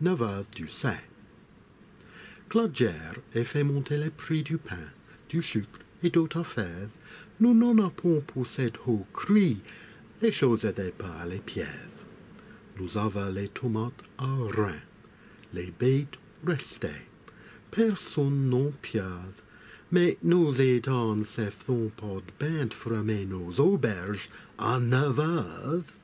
9 du sein. Claude et fait monter les prix du pain, du sucre et d'autres affaires. Nous n'en avons pour cette haut cri, les choses n'étaient pas les pièces. Nous avons les tomates à rein, les bêtes restées. Personne n'en pièce, mais nous étant se font pas de bain de fermer nos auberges à 9 heures.